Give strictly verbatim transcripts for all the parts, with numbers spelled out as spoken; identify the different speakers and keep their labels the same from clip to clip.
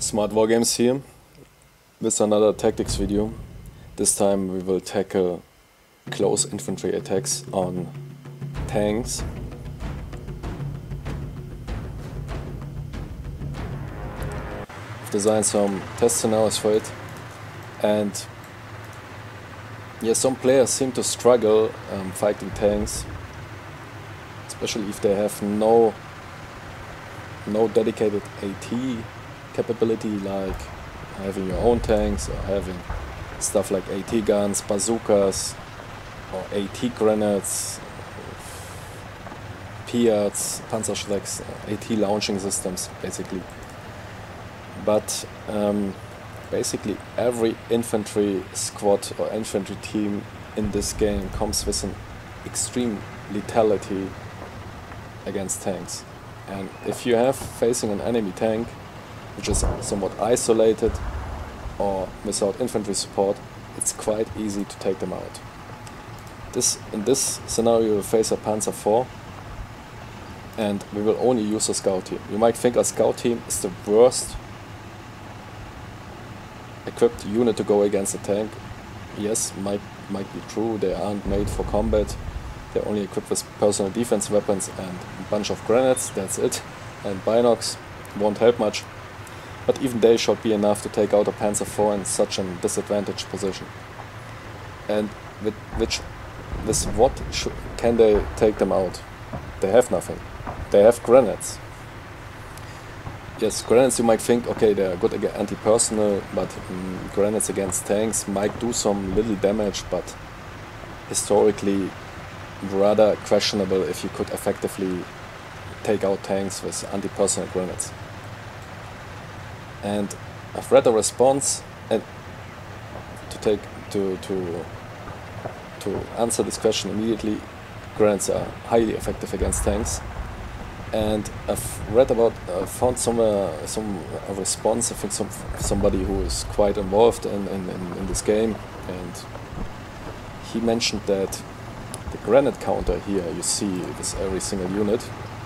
Speaker 1: Smart Wargames here with another tactics video. This time we will tackle close infantry attacks on tanks. I've designed some test scenarios for it, and yeah, some players seem to struggle um, fighting tanks, especially if they have no no dedicated AT capability, like having your own tanks or having stuff like AT guns, bazookas, or AT grenades, P I A Ts, Panzerschrecks, AT launching systems, basically. But um, basically every infantry squad or infantry team in this game comes with an extreme lethality against tanks. And if you have facing an enemy tank which is somewhat isolated or without infantry support, it's quite easy to take them out. This, in this scenario you will face a Panzer four, and we will only use a scout team. You might think a scout team is the worst equipped unit to go against a tank. Yes, might, might be true, they aren't made for combat. They're only equipped with personal defense weapons and a bunch of grenades, that's it. And binocs won't help much. But even they should be enough to take out a Panzer four in such a disadvantaged position. And with which, with what should, can they take them out? They have nothing. They have grenades. Yes, grenades you might think, okay, they're good against anti-personnel, but um, grenades against tanks might do some little damage, but historically rather questionable if you could effectively take out tanks with anti-personnel grenades. And I've read a response, and to take to to to answer this question immediately, grenades are highly effective against tanks. And I've read about, uh, found somewhere some a response. I think some somebody who is quite involved in in, in in this game, and he mentioned that the grenade counter here you see with every single unit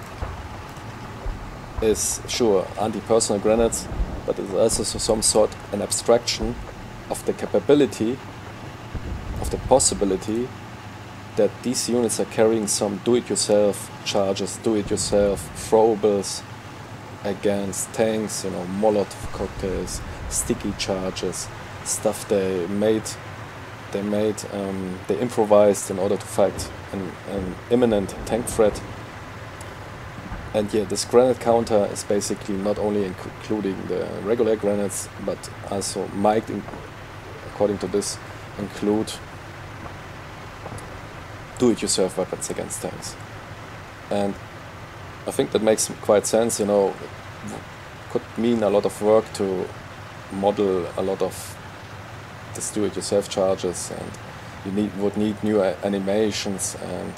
Speaker 1: is sure anti-personnel grenades, but it's also some sort an abstraction of the capability, of the possibility that these units are carrying some do-it-yourself charges, do-it-yourself throwables against tanks, you know, Molotov cocktails, sticky charges, stuff they made They made, um, they improvised in order to fight an, an imminent tank threat. And yeah, this grenade counter is basically not only including the regular grenades, but also might, in, according to this, include do-it-yourself weapons against tanks. And I think that makes quite sense, you know, it could mean a lot of work to model a lot of this do-it-yourself charges, and you need would need new animations and,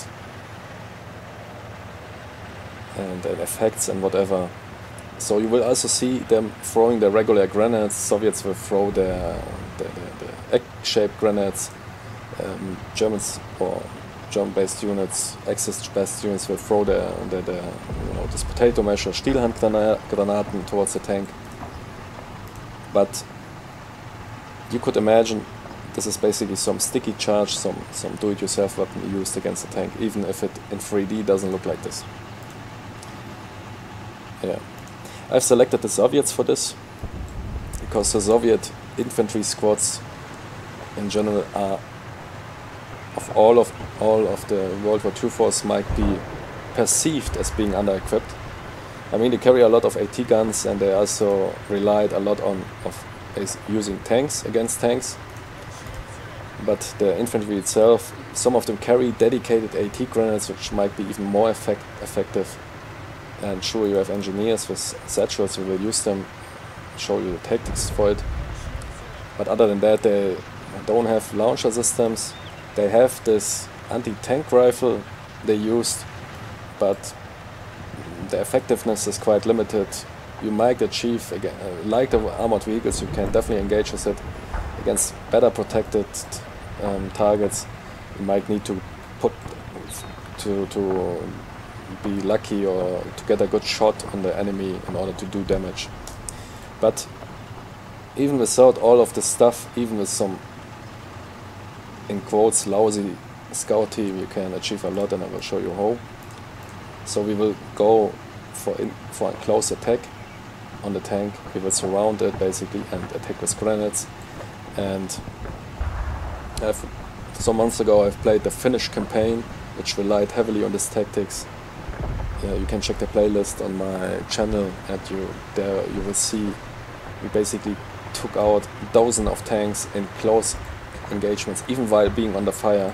Speaker 1: and and effects and whatever. So you will also see them throwing their regular grenades. Soviets will throw their the, the, the egg-shaped grenades. Um, Germans or German-based units, Axis-based units will throw their, their, their you know, this potato mash or Stielhandgranaten towards the tank. But you could imagine this is basically some sticky charge, some, some do-it-yourself weapon used against the tank, even if it in three D doesn't look like this. Yeah, I've selected the Soviets for this, because the Soviet infantry squads in general are, of all of, all of the World War Two force, might be perceived as being under-equipped. I mean, they carry a lot of AT guns, and they also relied a lot on of is using tanks against tanks, but the infantry itself, some of them carry dedicated AT grenades, which might be even more effect effective. And sure, you have engineers with satchels who will use them, show you the tactics for it. But other than that, they don't have launcher systems. They have this anti-tank rifle they used, but the effectiveness is quite limited. You might achieve, again, uh, like the armored vehicles, you can definitely engage with it against better protected um, targets. You might need to put to to be lucky or to get a good shot on the enemy in order to do damage. But even without all of this stuff, even with some, in quotes, lousy scout team, you can achieve a lot, and I will show you how. So we will go for, in, for a close attack on the tank. We will surround it basically and attack with grenades. And I've, some months ago I've played the Finnish campaign, which relied heavily on this tactics. Yeah, you can check the playlist on my channel, and you there you will see we basically took out dozens of tanks in close engagements, even while being under fire.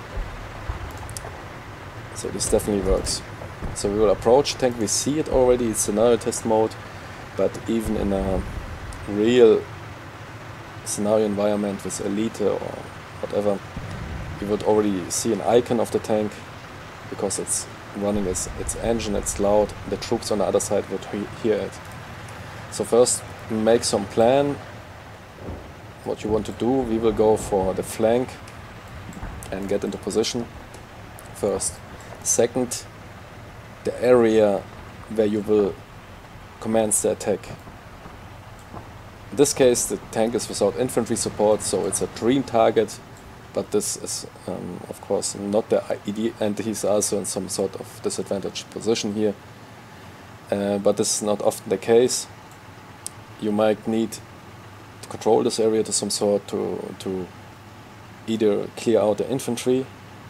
Speaker 1: So this definitely works. So we will approach the tank. We see it already. It's scenario test mode, but even in a real scenario environment with Elite or whatever, you would already see an icon of the tank because it's running its, its engine. It's loud. The troops on the other side would he hear it. So first, make some plan what you want to do. We will go for the flank and get into position first. Second, the area where you will commence the attack. In this case, the tank is without infantry support, so it's a dream target, but this is um, of course not the idea, and he's also in some sort of disadvantaged position here. Uh, but this is not often the case. You might need to control this area to some sort, to, to either clear out the infantry,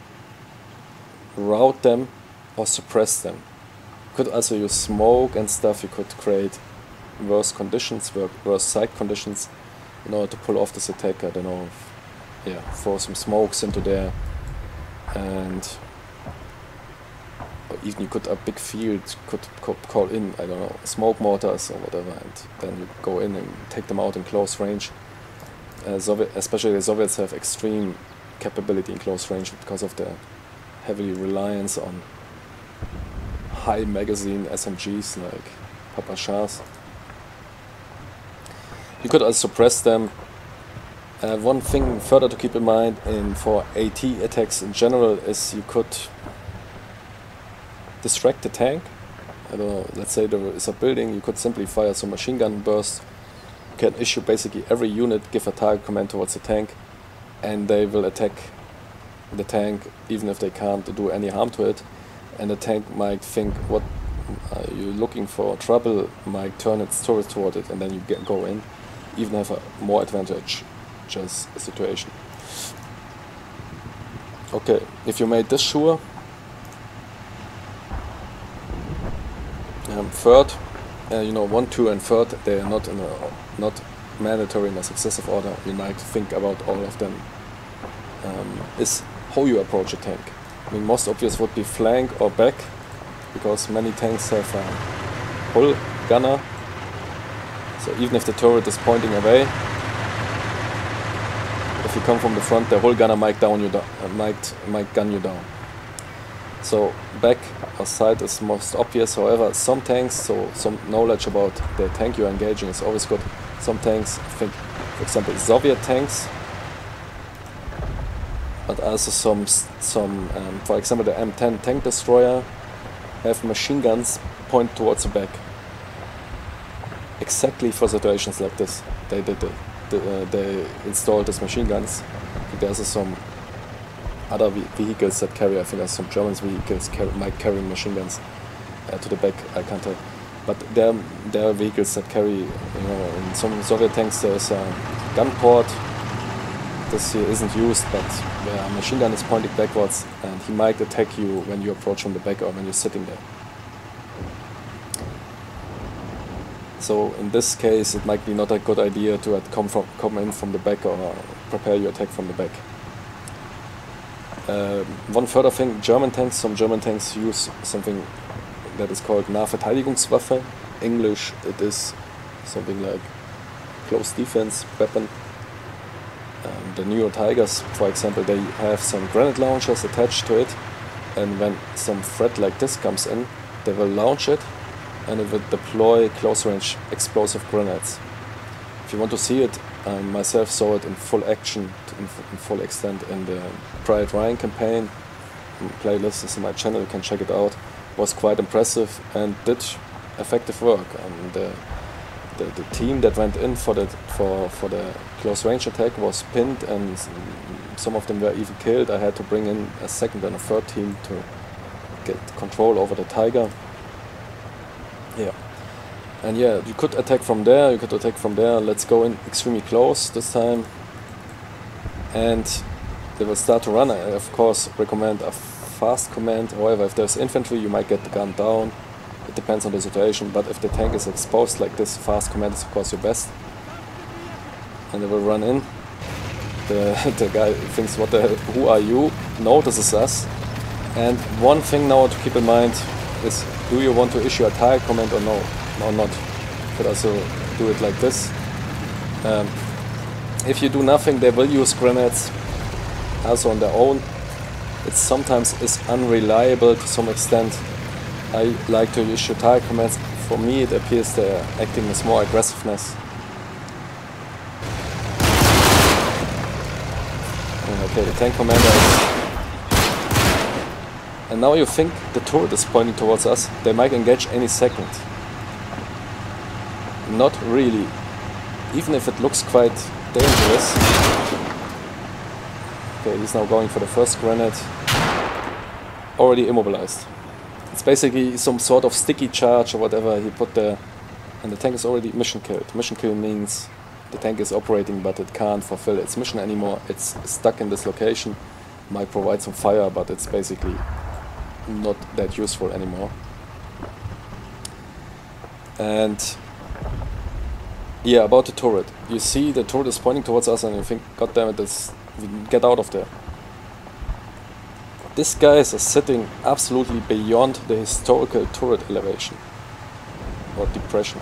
Speaker 1: rout them, or suppress them. You could also use smoke and stuff. You could create worse conditions, worse site conditions, in order to pull off this attack. I don't know, if, yeah, throw some smokes into there, and or even you could a big field could, could call in, I don't know, smoke mortars or whatever, and then you go in and take them out in close range. Uh, Soviet, especially the Soviets have extreme capability in close range because of the heavy reliance on high magazine S M Gs like Papa Shahs. You could also suppress them. Uh, one thing further to keep in mind in for AT attacks in general is you could distract the tank. I don't know, let's say there is a building, you could simply fire some machine gun bursts. You can issue basically every unit, give a target command towards the tank, and they will attack the tank even if they can't do any harm to it. And the tank might think, what are you looking for? Trouble, might turn its turret toward it, and then you get, go in, even have a more advantageous situation. Okay, if you made this sure, um, third, uh, you know, one, two, and third, they are not in a not mandatory in a successive order. You might think about all of them. Um, is how you approach a tank. I mean, most obvious would be flank or back, because many tanks have a hull gunner. So even if the turret is pointing away, if you come from the front, the hull gunner might down you down, uh, might might gun you down. So back or side is most obvious. However, some tanks, so some knowledge about the tank you're engaging is always good. Some tanks, I think, for example, Soviet tanks, but also some, some um, for example, the M ten tank destroyer have machine guns point towards the back. Exactly for situations like this, they did it. They, uh, they installed these machine guns. There's some other vehicles that carry, I think there's some German vehicles carry, might carry machine guns uh, to the back, I can't tell. But there, there are vehicles that carry, you know, in some Soviet tanks there's a gun port. This here isn't used, but where a machine gun is pointing backwards, and he might attack you when you approach from the back or when you're sitting there. So in this case, it might be not a good idea to come from come in from the back or prepare your attack from the back. Uh, one further thing: German tanks. Some German tanks use something that is called Nahverteidigungswaffe. English, it is something like close defense weapon. Um, the Neo Tigers, for example, they have some grenade launchers attached to it, and when some threat like this comes in, they will launch it, and it will deploy close-range explosive grenades. If you want to see it, I myself saw it in full action, in, in full extent in the Private Ryan campaign. The playlist is on my channel, you can check it out. It was quite impressive and did effective work. And the the, the team that went in for the for for the close range attack was pinned, and some of them were even killed. I had to bring in a second and a third team to get control over the Tiger. Yeah, and yeah, you could attack from there. You could attack from there. Let's go in extremely close this time, and they will start to run. I of course recommend a fast command. However, if there's infantry, you might get the gun down. It depends on the situation, but if the tank is exposed like this, fast command is of course your best. And they will run in. The, the guy thinks, what the hell, who are you? Notices us. And one thing now to keep in mind is, do you want to issue a target command or no? Or not? You could also do it like this. Um, if you do nothing, they will use grenades also on their own. It sometimes is unreliable to some extent. I like to issue target commands. For me it appears they're acting with more aggressiveness. Okay, the tank commander is... And now you think the turret is pointing towards us. They might engage any second. Not really. Even if it looks quite dangerous. Okay, he's now going for the first grenade. Already immobilized. It's basically some sort of sticky charge or whatever he put there, and the tank is already mission killed. Mission kill means the tank is operating but it can't fulfill its mission anymore. It's stuck in this location, might provide some fire, but it's basically not that useful anymore. And yeah, about the turret. You see the turret is pointing towards us and you think, god damn it, this, get out of there. This guy is sitting absolutely beyond the historical turret elevation or depression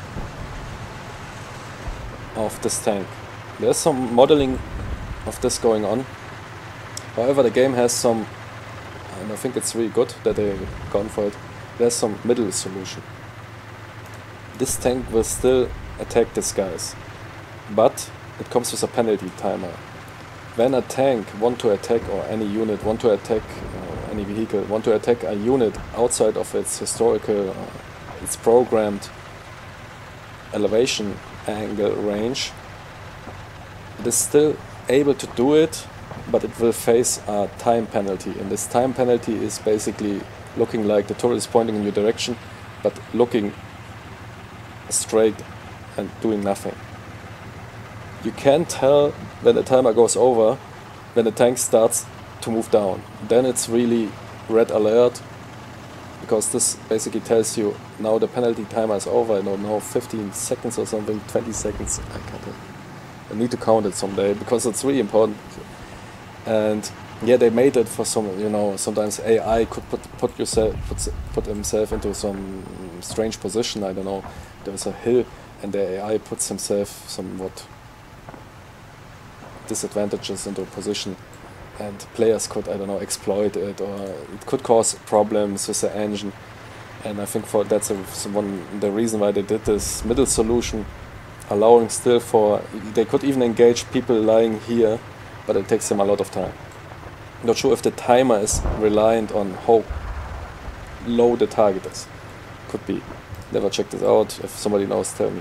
Speaker 1: of this tank. There's some modeling of this going on. However, the game has some, and I think it's really good that they've gone for it, there's some middle solution. This tank will still attack these guys, but it comes with a penalty timer. When a tank want to attack, or any unit want to attack, uh, any vehicle want to attack a unit outside of its historical, uh, its programmed elevation angle range, it is still able to do it, but it will face a time penalty. And this time penalty is basically looking like the turret is pointing in your direction, but looking straight and doing nothing. You can tell when the timer goes over, when the tank starts to move down. Then it's really red alert, because this basically tells you now the penalty timer is over. I don't know, fifteen seconds or something, twenty seconds. I can't. I need to count it someday because it's really important. And yeah, they made it for some, you know, sometimes A I could put put yourself put put himself into some strange position. I don't know. There's a hill, and the A I puts himself somewhat disadvantages into a position, and players could, I don't know, exploit it, or it could cause problems with the engine. And I think for that's a, one the reason why they did this middle solution, allowing still for, they could even engage people lying here, but it takes them a lot of time. Not sure if the timer is reliant on how low the target is. Could be. Never checked this out. If somebody knows, tell me.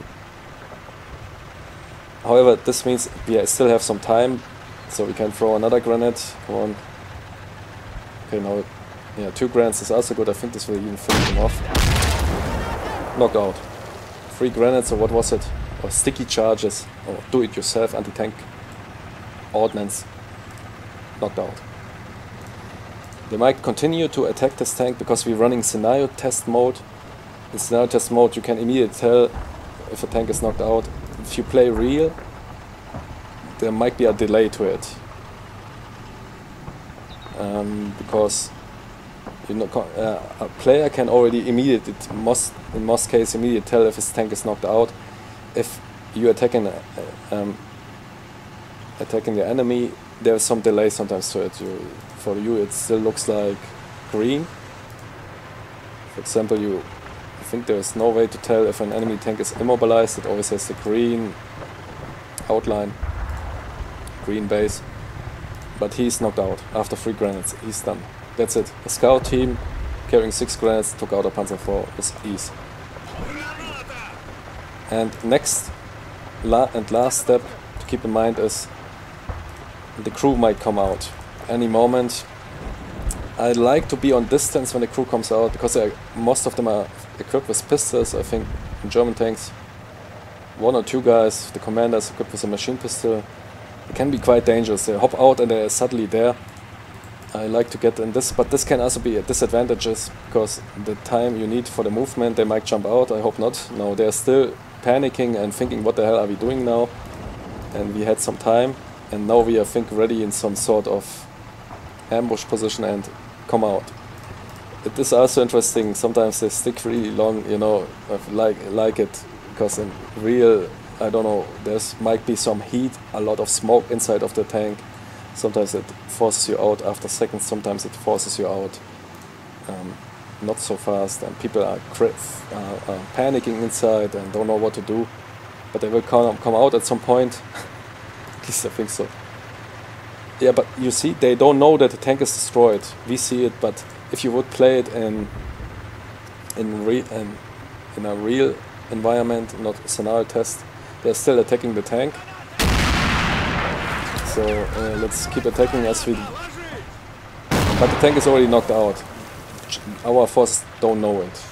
Speaker 1: However, this means we still have some time, so we can throw another grenade. Come on. Okay, now, yeah, two grenades is also good. I think this will even finish him off. Knocked out. Three grenades, or what was it? Or sticky charges, or do-it-yourself anti-tank ordnance. Knocked out. They might continue to attack this tank because we're running scenario test mode. In scenario test mode, you can immediately tell if a tank is knocked out. If you play real, there might be a delay to it, um, because you know uh, a player can already immediately, most in most cases, immediately tell if his tank is knocked out. If you attacking uh, um, attacking the enemy, there's some delay sometimes to it. You, for you, it still looks like green. For example, you. I think there is no way to tell if an enemy tank is immobilized. It always has the green outline, green base. But he's knocked out after three grenades. He's done. That's it. A scout team carrying six grenades took out a Panzer four with ease. And next la and last step to keep in mind is the crew might come out any moment. I like to be on distance when the crew comes out because I, most of them are equipped with pistols. I think in German tanks, one or two guys, the commander is equipped with a machine pistol. It can be quite dangerous. They hop out and they're suddenly there. I like to get in this, but this can also be a disadvantage because the time you need for the movement, they might jump out. I hope not. No, they're still panicking and thinking, what the hell are we doing now? And we had some time, and now we are, I think, ready in some sort of ambush position and come out. It is also interesting. Sometimes they stick really long, you know, I like like it because in real, I don't know, there's might be some heat, a lot of smoke inside of the tank. Sometimes it forces you out after seconds, sometimes it forces you out um, not so fast, and people are, uh, are panicking inside and don't know what to do, but they will come, come out at some point. At least I think so. Yeah, but you see, they don't know that the tank is destroyed. We see it, but if you would play it in in, re in, in a real environment, not a scenario test, they're still attacking the tank. So uh, let's keep attacking as we... But the tank is already knocked out. Our forces don't know it.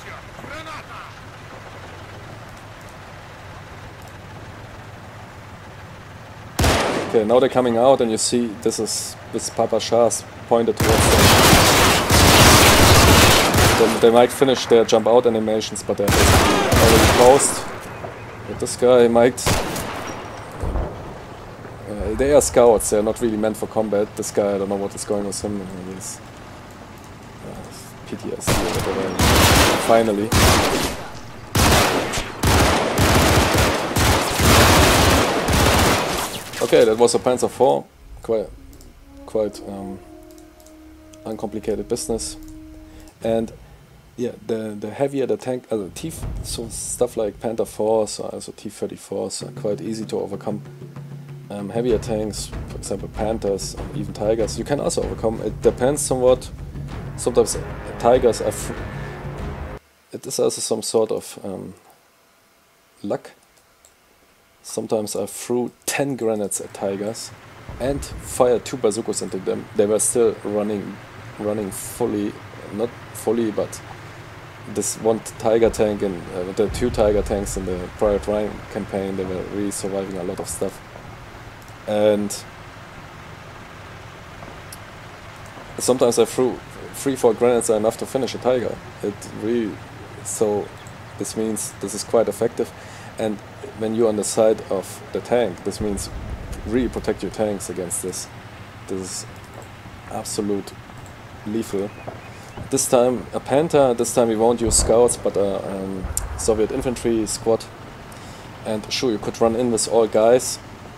Speaker 1: Okay, now they're coming out and you see this is this Papa Shah's pointed towards them. Then they might finish their jump out animations, but they're already closed. But this guy might... Uh, they are scouts, they're not really meant for combat. This guy, I don't know what is going on with him. He's uh, P T S D or whatever. Finally. Okay, that was a Panzer four. Quite, quite um, uncomplicated business. And yeah, the the heavier the tank, uh, the T, so stuff like Panther fours, also T thirty-fours are quite easy to overcome. Um, heavier tanks, for example Panthers, or even Tigers, you can also overcome. It depends somewhat. Sometimes uh, Tigers are... Fr it is also some sort of um, luck. Sometimes I threw ten grenades at Tigers and fired two bazookas into them. They were still running, running fully, not fully, but this one Tiger tank and uh, the two Tiger tanks in the Private Ryan campaign, they were really surviving a lot of stuff. And sometimes I threw three, four grenades are enough to finish a Tiger. It really, so this means this is quite effective. And when you're on the side of the tank, this means really protect your tanks against this. This is absolute lethal. This time a Panther, this time we won't use scouts, but a um, Soviet infantry squad. And sure, you could run in with all guys.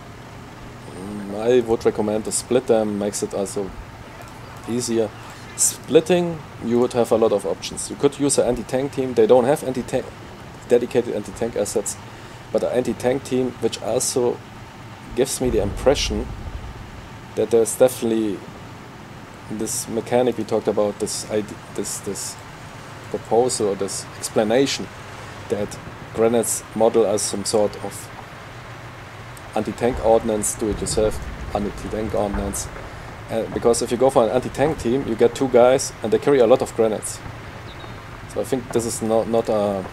Speaker 1: I would recommend to split them, makes it also easier. Splitting, you would have a lot of options. You could use an anti-tank team. They don't have anti-tank, dedicated anti-tank assets, but an anti-tank team which also gives me the impression that there's definitely this mechanic we talked about, this idea, this this proposal or this explanation that grenades model as some sort of anti-tank ordnance, do-it-yourself anti-tank ordnance. Uh, because if you go for an anti-tank team, you get two guys and they carry a lot of grenades. So I think this is not not a...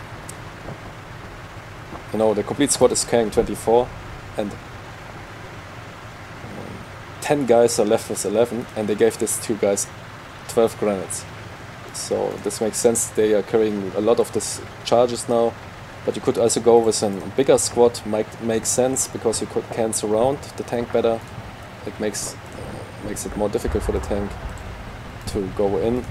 Speaker 1: You know, the complete squad is carrying twenty-four and um, ten guys are left with eleven, and they gave these two guys twelve grenades. So this makes sense, they are carrying a lot of these charges now. But you could also go with a bigger squad, might make sense, because you could, can surround the tank better. It makes uh, makes it more difficult for the tank to go in.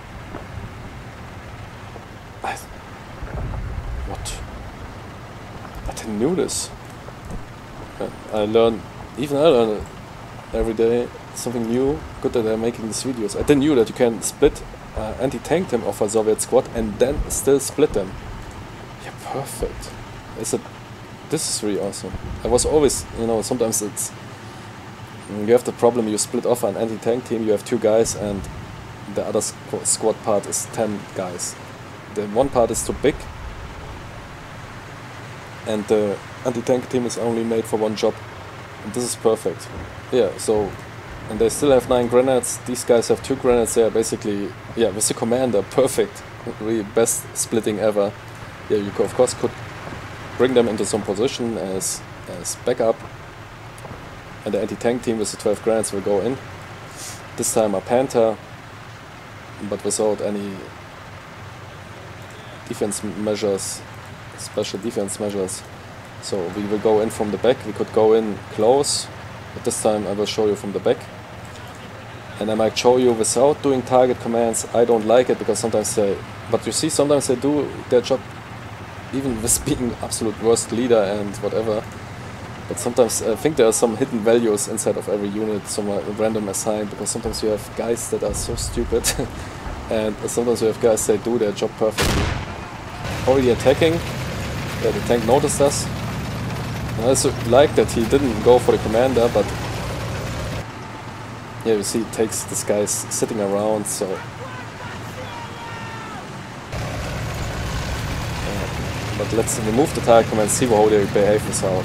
Speaker 1: I, what? I didn't know this. I learn, even I learn every day something new. Good that they're making these videos. I didn't know that you can split uh, anti-tank team of a Soviet squad and then still split them. Perfect. Is it? This is really awesome. I was always, you know, sometimes it's you have the problem. You split off an anti-tank team. You have two guys, and the other squ squad part is ten guys. The one part is too big, and the anti-tank team is only made for one job, and this is perfect. Yeah, so, and they still have nine grenades, these guys have two grenades, they are basically, yeah, with the commander, perfect, really best splitting ever. Yeah, you of course could bring them into some position as, as backup, and the anti-tank team with the twelve grenades will go in. This time a Panther, but without any defense measures, special defense measures. So we will go in from the back, we could go in close, but this time I will show you from the back. And I might show you without doing target commands. I don't like it because sometimes they, but you see sometimes they do their job even with being absolute worst leader and whatever. But sometimes I think there are some hidden values inside of every unit, some are random assigned, because sometimes you have guys that are so stupid and sometimes you have guys that do their job perfectly. Already attacking, yeah, the tank noticed us. And I also like that he didn't go for the commander, but yeah, you see it takes this guy's sitting around, so uh, but let's remove the target command and see how they behave without.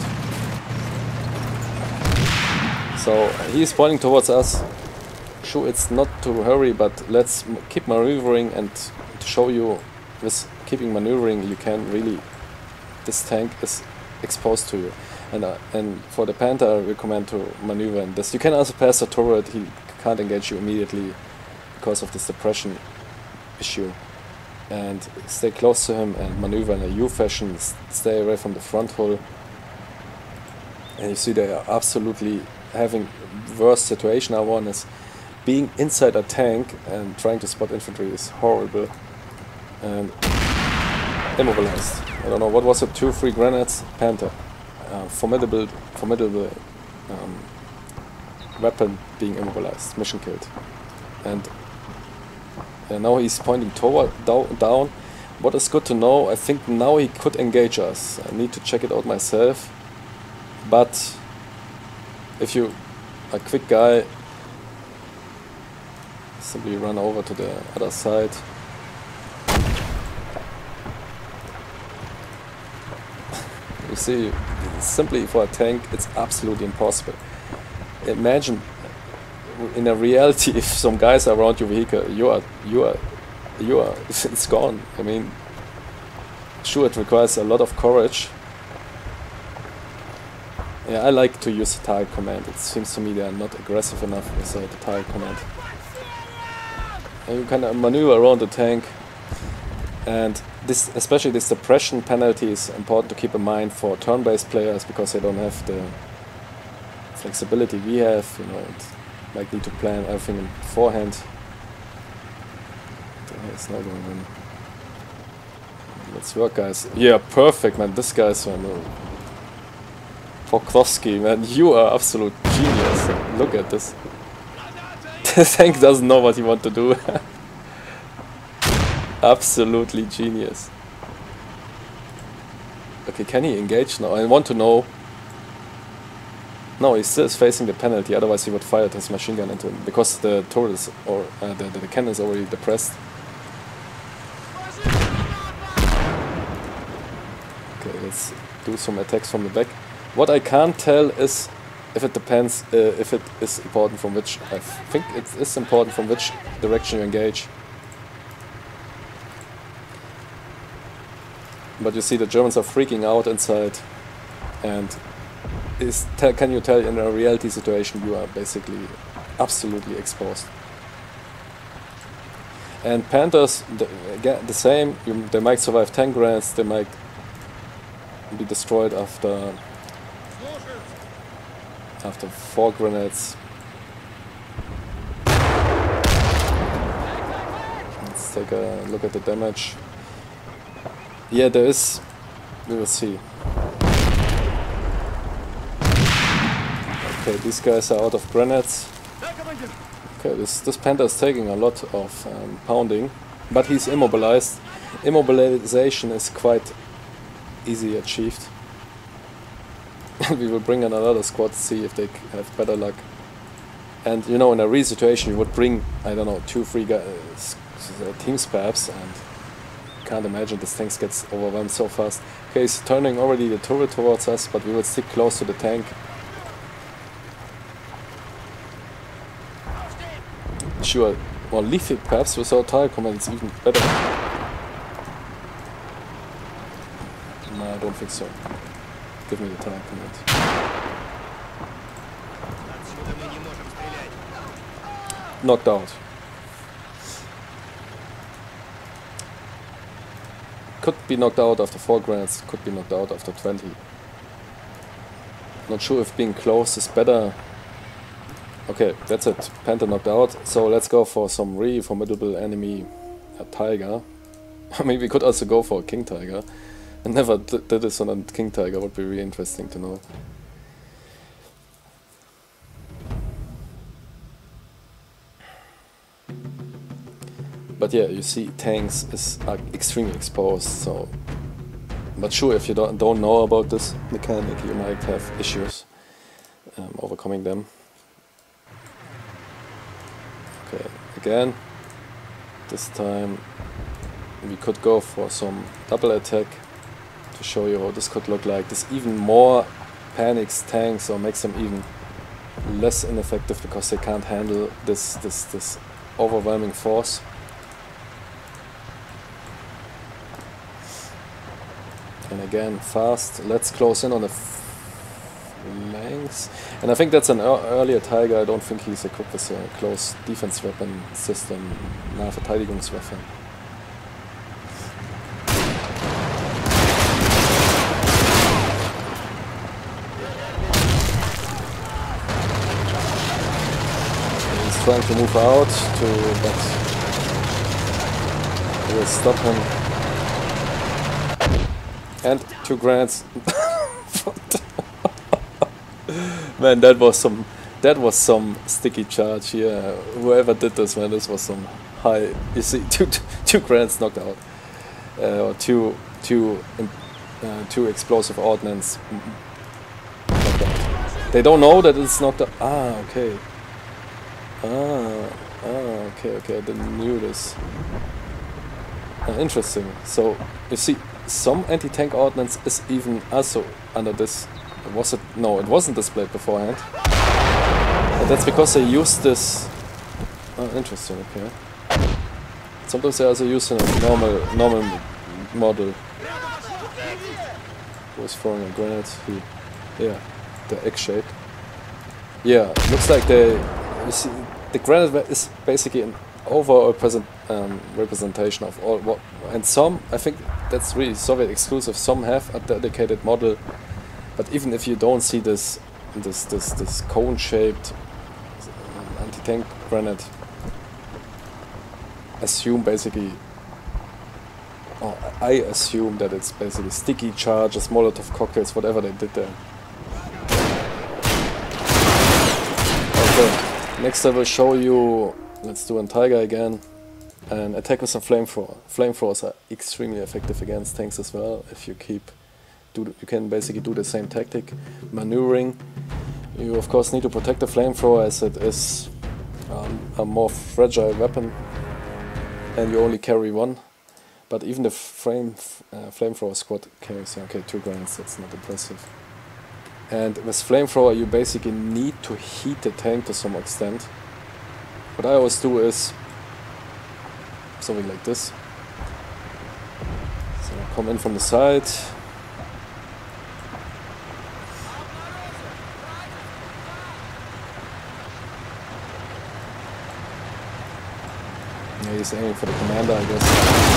Speaker 1: So he's pointing towards us. Sure, it's not to hurry, but let's m keep maneuvering, and to show you with keeping maneuvering you can really, this tank is exposed to you. And, uh, and for the Panther I recommend to maneuver in this. You can also pass the turret, he can't engage you immediately because of the suppression issue. And stay close to him and maneuver in a U fashion, stay away from the front hull. And you see they are absolutely having worst situation. Our one is being inside a tank and trying to spot infantry is horrible. And immobilized. I don't know, what was it, two, three grenades? Panther. Uh, formidable, formidable um, weapon being immobilized, mission killed. And uh, now he's pointing toward, down, down. What is good to know, I think now he could engage us. I need to check it out myself. But if you, a quick guy, simply run over to the other side. You see, simply for a tank, it's absolutely impossible. Imagine, in a reality, if some guys are around your vehicle, you are, you are, you are, it's gone. I mean, sure, it requires a lot of courage. Yeah, I like to use the target command. It seems to me they are not aggressive enough with uh, the target command. And you can uh, maneuver around the tank, and this, especially this suppression penalty, is important to keep in mind for turn-based players because they don't have the flexibility we have. You know, and might need to plan everything beforehand. It's not going on. Let's work, guys. Yeah, perfect, man. This guy's one. Uh, Pokrovsky, man, you are absolute genius. Look at this. The tank doesn't know what he wants to do. Absolutely genius. Okay, can he engage now? I want to know. No, he still is facing the penalty, otherwise he would fire his machine gun into him, because the turret is, or uh, the, the, the cannon is already depressed. Okay, let's do some attacks from the back. What I can't tell is if it depends, uh, if it is important from which, I think it is important from which direction you engage. But you see the Germans are freaking out inside, and is te can you tell in a reality situation you are basically absolutely exposed. And Panthers, the, again, the same, you, they might survive ten grenades, they might be destroyed after after four grenades. Let's take a look at the damage. Yeah, there is, we will see. Okay, these guys are out of grenades. Okay, this, this Panther is taking a lot of um, pounding, but he's immobilized. Immobilization is quite easy achieved. We will bring in another squad to see if they have better luck. And you know, in a real situation you would bring, I don't know, two, three guys, uh, teams perhaps, and can't imagine this tank gets overwhelmed so fast. Okay, he's turning already the turret towards us, but we will stick close to the tank. Sure, well, leave it perhaps without tire command, it's even better. No, I don't think so. Give me the tire command. Knocked out. Could be knocked out after four grants, could be knocked out after twenty. Not sure if being close is better. Okay, that's it. Panther knocked out. So let's go for some really formidable enemy, a Tiger. I mean, we could also go for a King Tiger. I never did this on a King Tiger, would be really interesting to know. But yeah, you see, tanks is are extremely exposed, so I'm not sure if you don't, don't know about this mechanic, you might have issues um, overcoming them. Okay, again, this time we could go for some double attack to show you how this could look like. This even more panics tanks or makes them even less ineffective because they can't handle this this this overwhelming force. And again, fast. Let's close in on the flanks. And I think that's an ear earlier Tiger. I don't think he's equipped with a close defense weapon system, Nahverteidigungswaffe. He's trying to move out, to, but we will stop him. And two grants. Man, that was some that was some sticky charge here. Whoever did this, man, this was some high. You see, two two grants knocked out, uh, or two two uh, two explosive ordnance knocked out. They don't know that it's knocked out. Ah, okay. Ah, ah, okay, okay. I didn't knew this. Ah, interesting. So you see. Some anti-tank ordnance is even also under this. Was it? No, it wasn't displayed beforehand. But that's because they used this. Oh, interesting. Okay. Sometimes they also use a normal, normal model. Who was throwing a grenade? Who? Yeah, the egg-shaped. Yeah, looks like they. You see, the grenade is basically an overall present um, representation of all what, and some, I think that's really Soviet exclusive. Some have a dedicated model, but even if you don't see this this this this cone-shaped anti-tank grenade, assume basically, or I assume that it's basically sticky charges, Molotov cocktails, whatever they did there. Okay, next I will show you. Let's do a Tiger again, and attack with some flamethrower. Flamethrowers are extremely effective against tanks as well. If you keep, do you can basically do the same tactic, maneuvering. You of course need to protect the flamethrower as it is um, a more fragile weapon, and you only carry one. But even the flame uh, flamethrower squad carries okay two grants. That's not impressive. And with flamethrower, you basically need to heat the tank to some extent. What I always do is something like this. So I come in from the side. Yeah, he's aiming for the commander, I guess.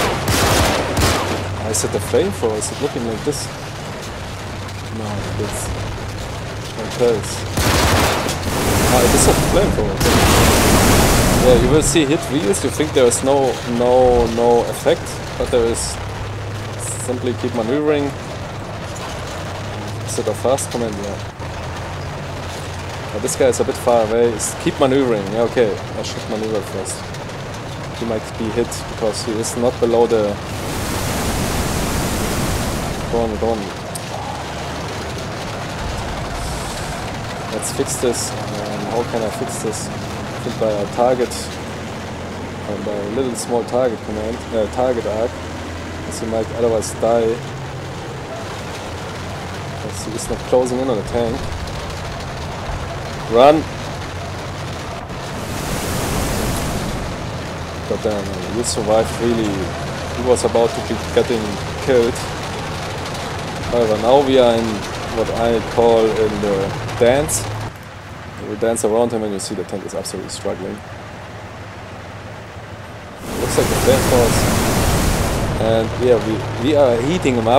Speaker 1: I set the flamethrower. Is it looking like this? No, it's like this. Ah, it is a flamethrower. Yeah, you will see hit wheels. You think there is no no no effect, but there is. Simply keep maneuvering. Is it a fast command? Yeah. But this guy is a bit far away. Just keep maneuvering. Yeah, okay. I should maneuver first. He might be hit because he is not below the. Go on, go on. Let's fix this. Um, how can I fix this? By a target, uh, by a little small target command, uh, target arc. because he might otherwise die. Because he is not closing in on the tank. Run! But then you survived really. He was about to be getting killed. However, now we are in what I call in the dance. We dance around him and you see the tank is absolutely struggling. Looks like the flame force. And yeah, we, we are heating him up.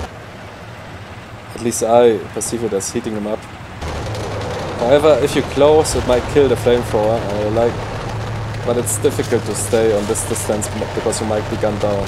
Speaker 1: At least I perceive it as heating him up. However, if you close, it might kill the flamethrower. I like, but it's difficult to stay on this distance because you might be gunned down.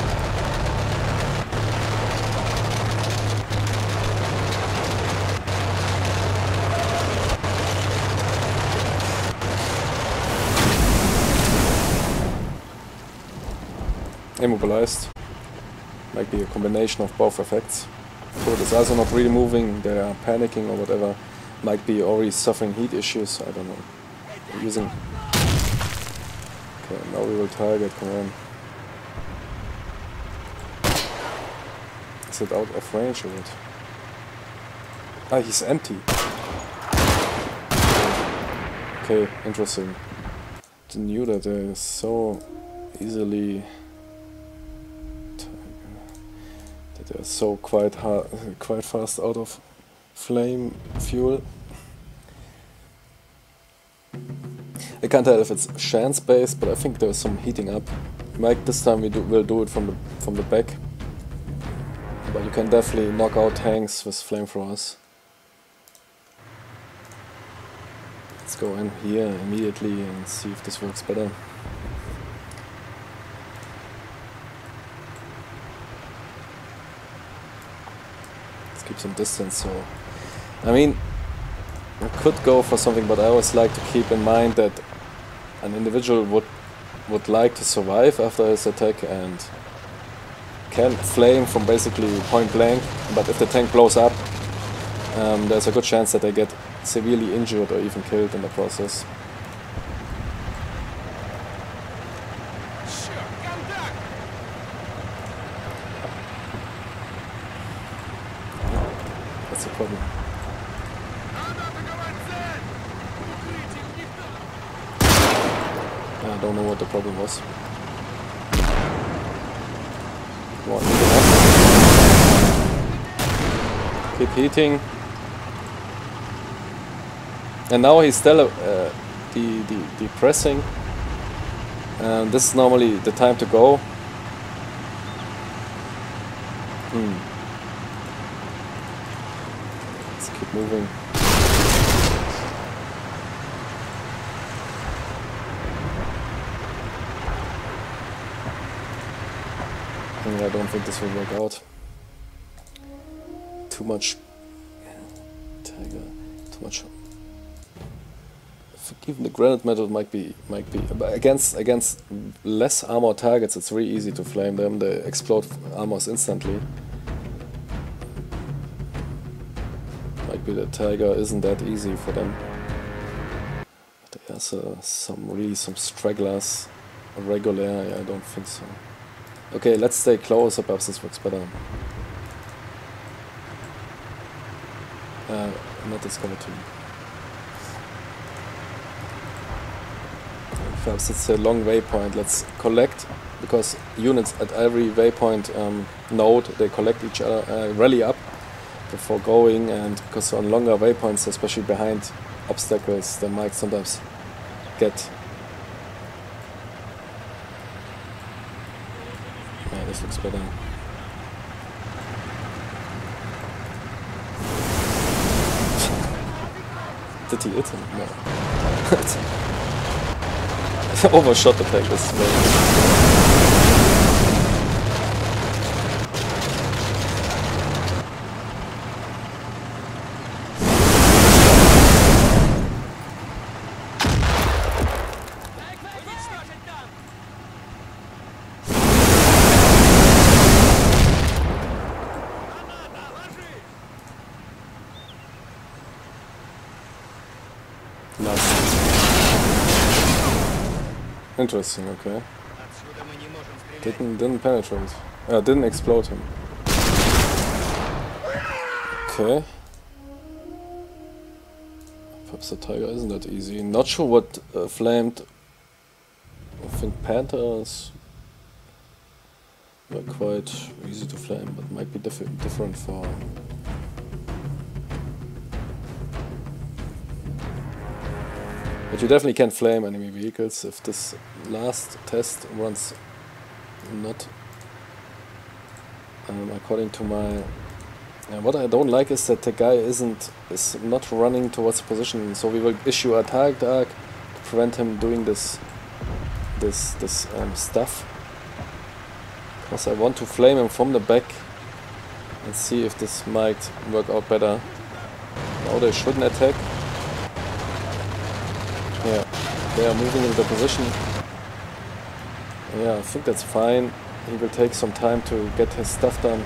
Speaker 1: Immobilized. Might be a combination of both effects. Turret is also not really moving, they are panicking or whatever. Might be already suffering heat issues, I don't know. We're using... Okay, now we will target, come on. Is it out of range or what? Ah, he's empty. Okay, interesting. I knew that there is so easily... that they're so quite hard, quite fast out of flame fuel. I can't tell if it's chance based, but I think there's some heating up. Like this time we do, will do it from the from the back, but you can definitely knock out tanks with flamethrowers. Let's go in here immediately and see if this works better. Let's keep some distance. So, I mean, I could go for something, but I always like to keep in mind that an individual would would like to survive after his attack and can flame from basically point blank, but if the tank blows up, um, there's a good chance that they get severely injured or even killed in the process. That's the problem. I don't know what the problem was. Come on, keep heating. And now he's still uh, de de depressing. And this is normally the time to go. Hmm. Let's keep moving. I don't think this will work out. Too much Tiger, too much. I think even the granite metal might be might be but against against less armor targets. It's really easy to flame them. They explode armors instantly. Might be the Tiger isn't that easy for them. But there's uh, some really some stragglers. Regular, I don't think so. Okay, let's stay closer, perhaps this works better. Uh, not discovered too. Perhaps it's a long waypoint. Let's collect, because units at every waypoint um, node, they collect each other, uh, rally up before going, and because on longer waypoints, especially behind obstacles, they might sometimes get... Yeah, this looks better. Did he hit him? No. Overshot the tank this way. Interesting, okay. Didn't, didn't penetrate. I didn't explode him. Okay. Perhaps the tiger isn't that easy. Not sure what uh, flamed. I think panthers were quite easy to flame, but might be diff different for. But you definitely can't flame enemy vehicles if this last test runs not um, according to my. Uh, what I don't like is that the guy isn't is not running towards the position, so we will issue a target arc to prevent him doing this this this um, stuff. Because I want to flame him from the back and see if this might work out better. Now they shouldn't attack. Yeah, they are moving into the position. Yeah, I think that's fine. He will take some time to get his stuff done.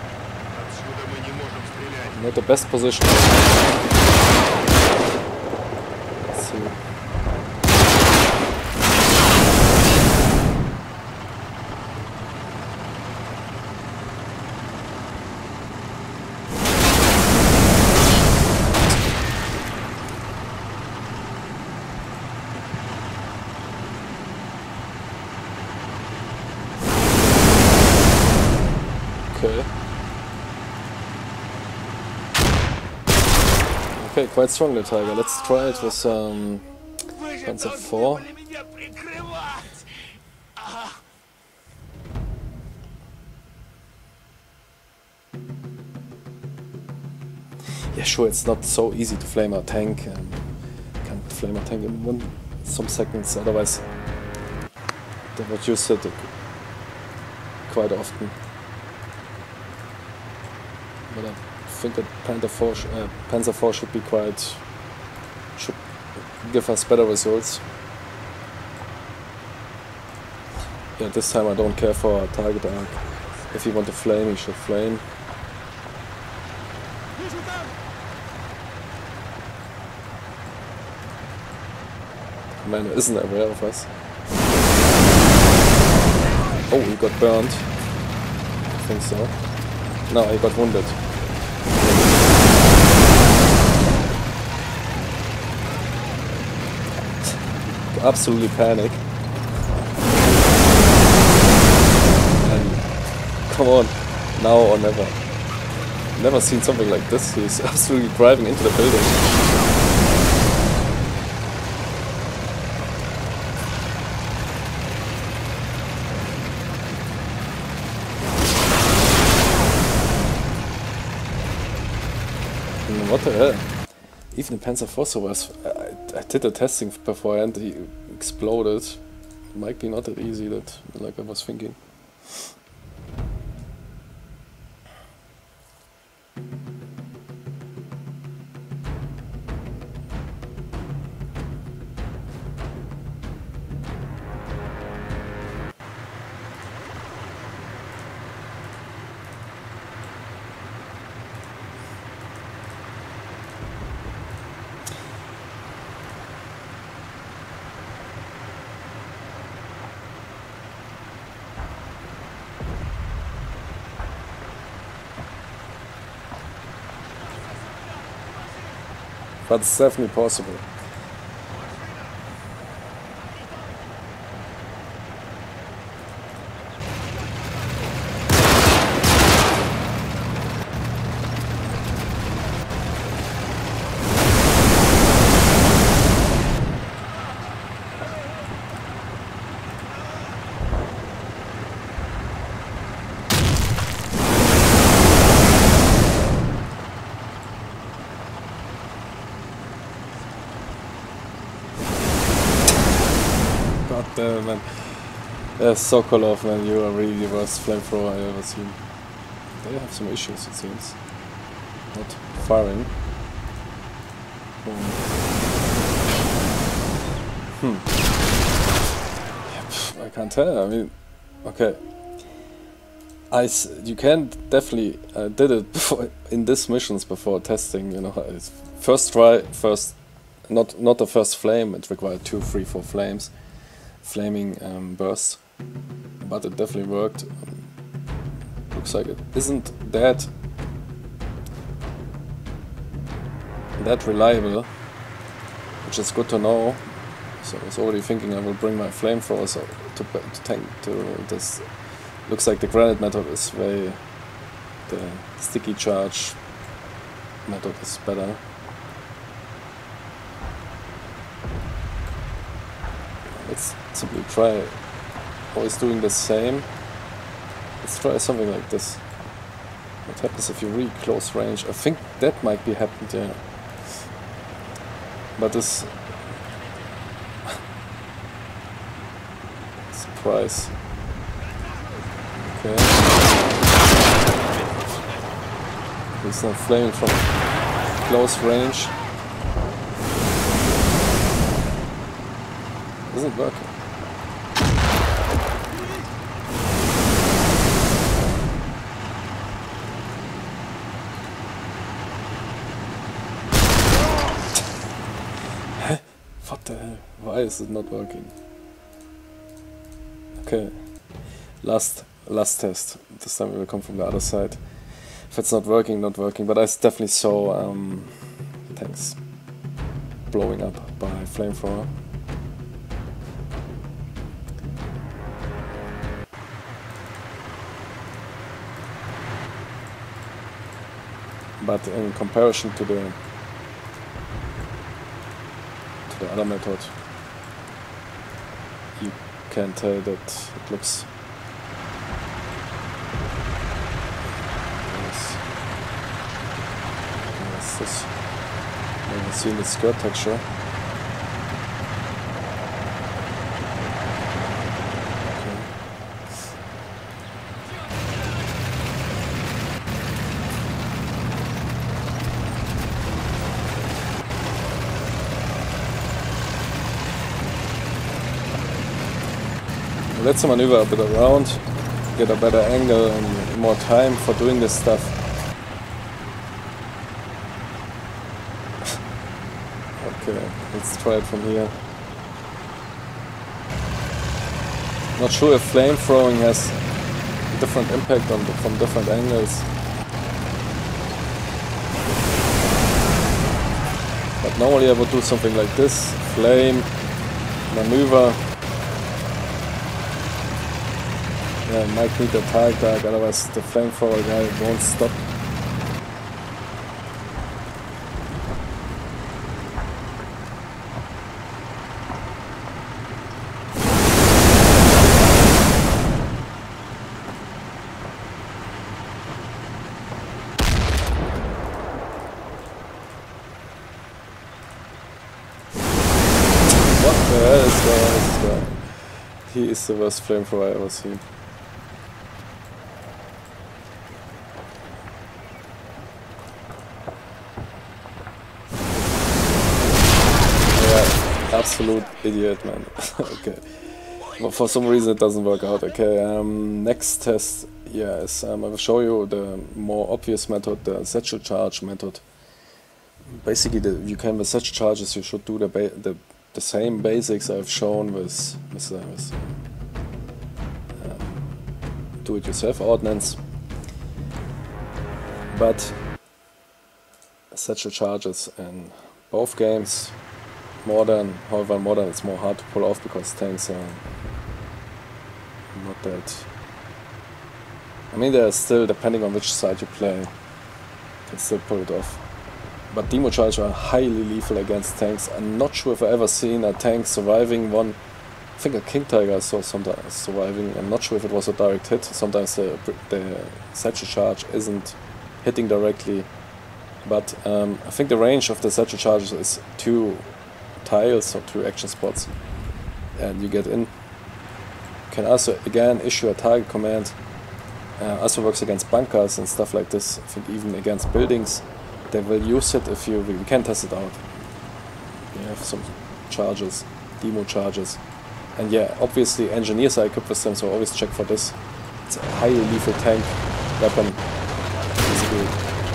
Speaker 1: Not the best position. Let's see. Okay. Okay, quite strong the tiger. Let's try it with um, Panzer four. Yeah, sure, it's not so easy to flame a tank. Um, can't flame a tank in one some seconds. Otherwise, they would use it quite often. But I think that Panther four sh uh, Panzer four should be quite should give us better results. Yeah, this time I don't care for a target arc. If you want to flame, you should flame. Man isn't aware of us. Oh, he got burned. I think so. No, he got wounded. Absolutely panic. And come on, now or never. Never seen something like this. He's absolutely driving into the building. What the hell? Even the Panzer four was. I, I did the testing before and he exploded. Might be not that easy that like I was thinking. But it's definitely possible. Uh, man. Yeah, Sokolov, man, you are really the worst flamethrower I've ever seen. They have some issues, it seems. Not firing. Um. Hmm. Yeah, pff, I can't tell. I mean, okay. I s you can definitely uh, did it before in these missions before testing. You know, it's first try, first not not the first flame. It required two, three, four flames. Flaming um, bursts, but it definitely worked. Um, looks like it isn't that that reliable, which is good to know. So I was already thinking I will bring my flamethrower so to, to tank to this. Looks like the granite method is way, the sticky charge method is better. Let's simply try always doing the same. Let's try something like this. What happens if you really close range? I think that might be happened, yeah. But this surprise. Okay. He's not flaming from close range. Isn't working. What the hell? Why is it not working? Okay. Last last test. This time it will come from the other side. If it's not working, not working. But I definitely saw um, tanks blowing up by flamethrower. But in comparison to the to the other method, you can tell that it looks yes. Yes, this maybe see the skirt texture. Let's maneuver a bit around, get a better angle and more time for doing this stuff. Okay, let's try it from here. Not sure if flame throwing has a different impact on the, from different angles. But normally I would do something like this, flame, maneuver. Yeah, might need a tag tag, otherwise the flamethrower guy won't stop. What the hell is going on with this guy? He is the worst flamethrower I ever seen. Absolute idiot, man. Okay. But for some reason it doesn't work out. Okay, um, next test, yes, um, I will show you the more obvious method, the satchel charge method. Basically, the, you can with satchel charges, you should do the ba the, the same basics I've shown with, with, uh, with um, do-it-yourself ordnance. But satchel charges in both games. Modern, however, modern it's more hard to pull off because tanks are not that. I mean, they're still, depending on which side you play, you can still pull it off. But demo charges are highly lethal against tanks. I'm not sure if I've ever seen a tank surviving one. I think a King Tiger I saw sometimes surviving. I'm not sure if it was a direct hit. Sometimes the, the satchel charge isn't hitting directly. But um, I think the range of the satchel charges is two tiles or two action spots, and you get in. You can also again issue a target command. Uh, also works against bunkers and stuff like this. I think even against buildings they will use it if you. We can test it out. We have some charges, demo charges, and yeah, obviously engineers are equipped with them, so always check for this. It's a highly lethal tank weapon. Basically.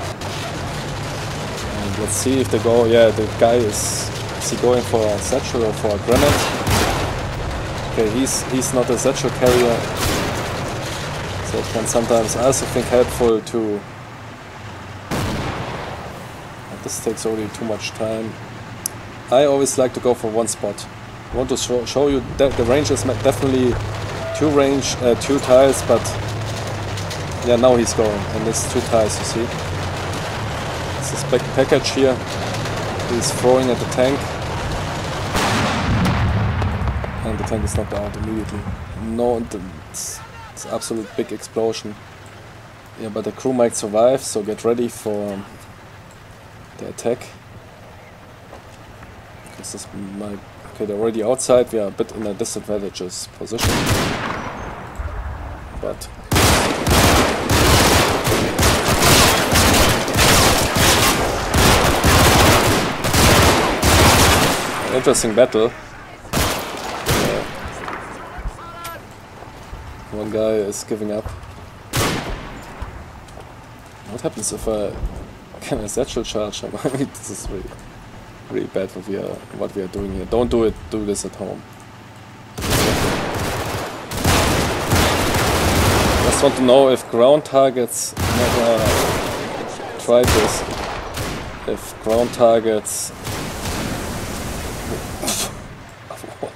Speaker 1: And let's see if they go. Yeah, the guy is. Is he going for a satchel or for a grenade? Okay, he's he's not a satchel carrier, so It can sometimes also think helpful to... This takes already too much time. I always like to go for one spot. I want to show, show you that the range is definitely two range, uh, two tiles, but yeah, now he's going, and it's two tiles, you see. It's this back package here. He's throwing at the tank, and the tank is knocked out immediately. No, it's, it's absolute big explosion. Yeah, but the crew might survive, so get ready for the attack. Because this might... Okay, they're already outside, we are a bit in a disadvantageous position. But... An interesting battle. Uh, one guy is giving up. What happens if I can a satchel charge him? I mean, this is really... really bad what we are what we are doing here. Don't do it. Do this at home. Just want to know if ground targets never tried this. If ground targets. What?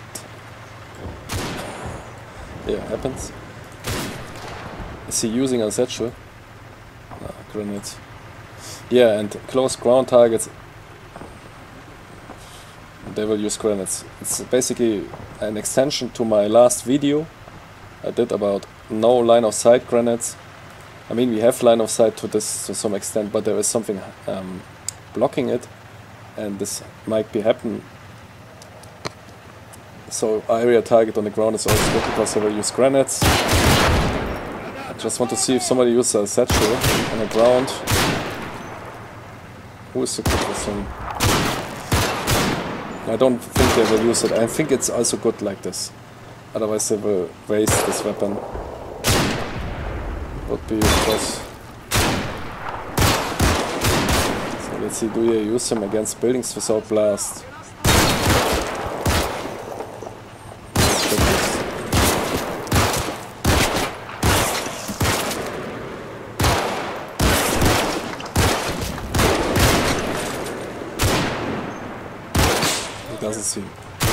Speaker 1: Yeah, happens. Is he using a satchel? Ah, grenades. Yeah, and close ground targets. They will use grenades. It's basically an extension to my last video I did about no line of sight grenades. I mean, we have line of sight to this to some extent, but there is something um, blocking it, and this might be happen. So area target on the ground is always good because they will use grenades. I just want to see if somebody uses a satchel on the ground. Who is the quickest one? I don't think they will use it. I think it's also good like this. Otherwise they will waste this weapon. Would be useless. So let's see, do you use him against buildings without blast? Doesn't seem.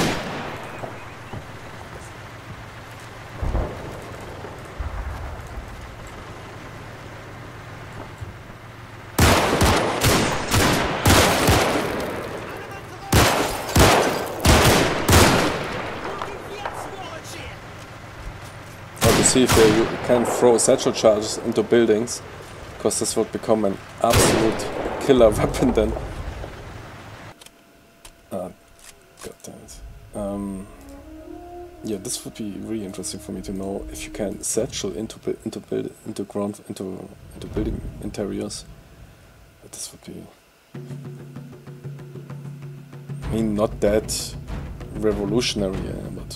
Speaker 1: Well, to see if they can throw satchel charges into buildings, because this would become an absolute killer weapon then. Uh, God damn it. Um, yeah, this would be really interesting for me to know if you can satchel into into build into ground into into building interiors. But this would be, I mean, not that revolutionary, yeah, but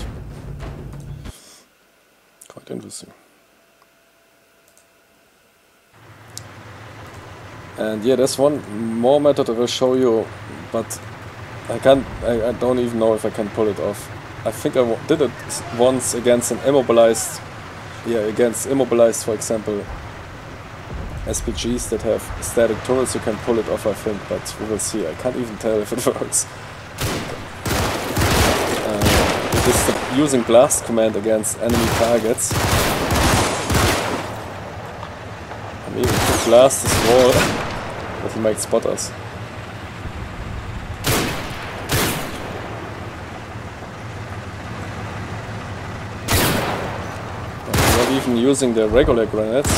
Speaker 1: quite interesting. And yeah, there's one more method I will show you, but I can't, I, I don't even know if I can pull it off. I think I w did it once against an immobilized, yeah, against immobilized, for example, S P Gs that have static turrets. You can pull it off, I think, but we will see. I can't even tell if it works. Uh, it is the using blast command against enemy targets. I mean, we can blast this wall, but he might spot us. Even using the regular grenades.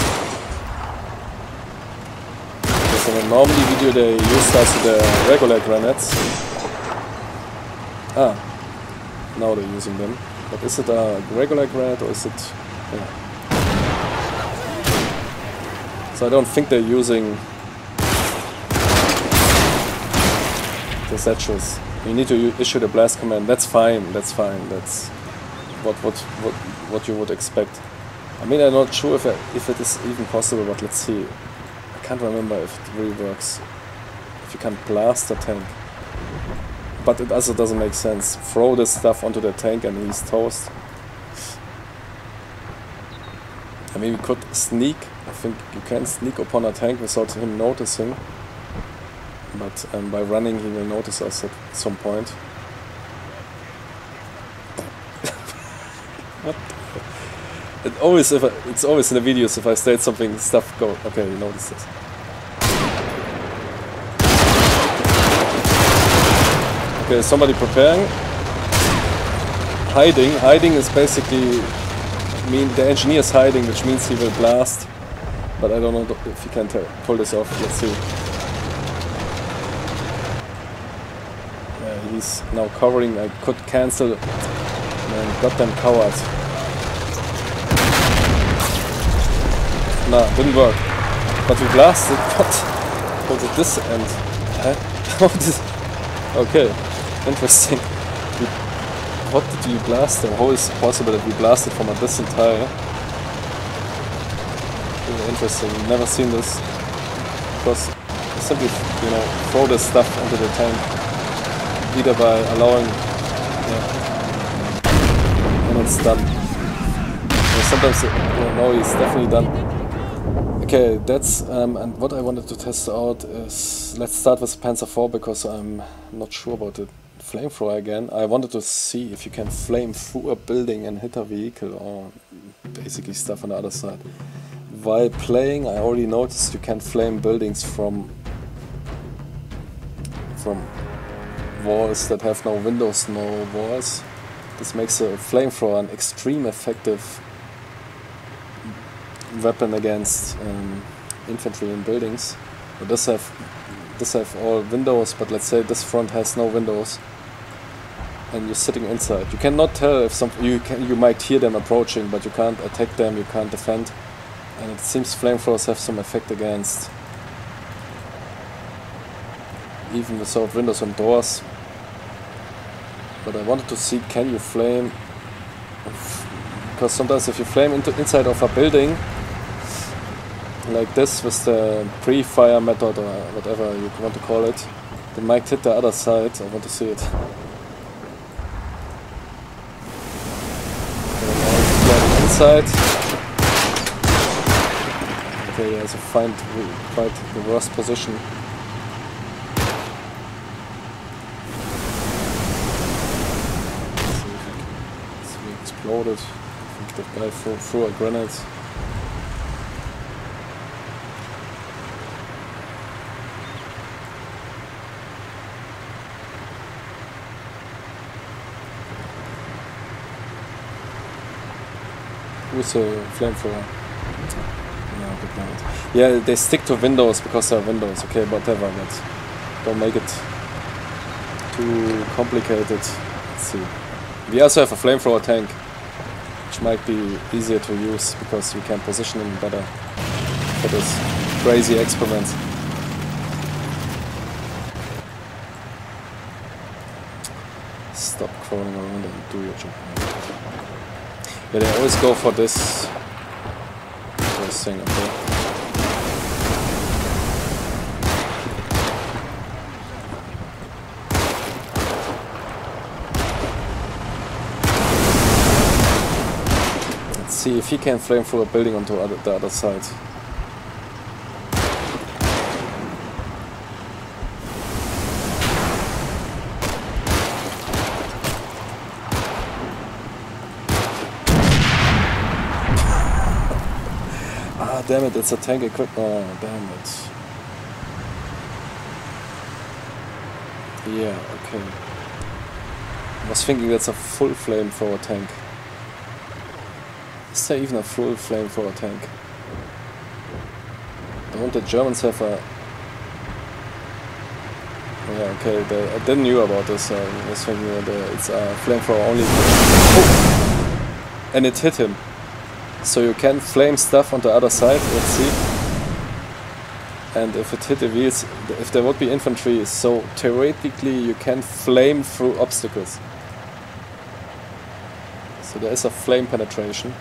Speaker 1: Because in a normally video they used also the regular grenades. Ah, now they're using them. But is it a regular grenade or is it... Yeah. So I don't think they're using the satchels. You need to issue the blast command. That's fine, that's fine. That's what, what, what, what you would expect. I mean, I'm not sure if, I, if it is even possible, but let's see. I can't remember if it really works. If you can blast a tank. But it also doesn't make sense. Throw this stuff onto the tank and he's toast. mean, we could sneak. I think you can sneak upon a tank without him noticing. But um, by running, he will notice us at some point. What? It always, if I, it's always in the videos. If I state something, stuff go. Okay, you notice this. Okay, somebody preparing. Hiding. Hiding is basically. I mean, the engineer is hiding, which means he will blast. But I don't know if he can pull this off. Let's see. Yeah, he's now covering. I could cancel. Man, got them covered. Nah, didn't work. But we blasted. What? How did this end? Huh? How did? Okay, interesting. We, what did we blast? And how is it possible that we blasted from a distant tile? Really interesting. Never seen this. Because you simply, you know, throw this stuff into the tank, either by allowing, yeah, and it's done. And sometimes, you know, no, he's definitely done. Okay, that's um, and what I wanted to test out is, let's start with Panzer four because I'm not sure about the flamethrower again. I wanted to see if you can flame through a building and hit a vehicle or basically stuff on the other side. While playing, I already noticed you can flame buildings from from walls that have no windows, no walls. This makes a flamethrower an extreme effective weapon against um, infantry in buildings. It does have this have all windows, but let's say this front has no windows, and you're sitting inside. You cannot tell if some you can you might hear them approaching, but you can't attack them. You can't defend, and it seems flamethrowers have some effect against even without windows and doors. But I wanted to see, can you flame? Because sometimes if you flame into inside of a building like this with the pre-fire method or whatever you want to call it, they might hit the other side. I want to see it. Okay, inside. Okay, yeah, so find quite the worst position. Let's see if it, so we exploded. I think that guy threw, threw a grenade. With a flamethrower. Yeah, good night. Yeah, they stick to windows because they're windows, okay, whatever, but don't make it too complicated. Let's see. We also have a flamethrower tank, which might be easier to use because we can position him better for this crazy experiment. Stop crawling around and do your job. Yeah, they always go for this, this thing, okay? Let's see if he can flame through a building onto other, the other side. Damn it, it's a tank equipment. Oh, damn it. Yeah, okay. I was thinking that's a full flamethrower tank. Is there even a full flamethrower tank? Don't the Germans have a... Yeah, okay, they, I didn't know about this. I was thinking that uh, it's a flamethrower only. Oh! And it hit him. So you can flame stuff on the other side, let's see. And if it hit the wheels, if there would be infantry, so theoretically you can flame through obstacles. So there is a flame penetration.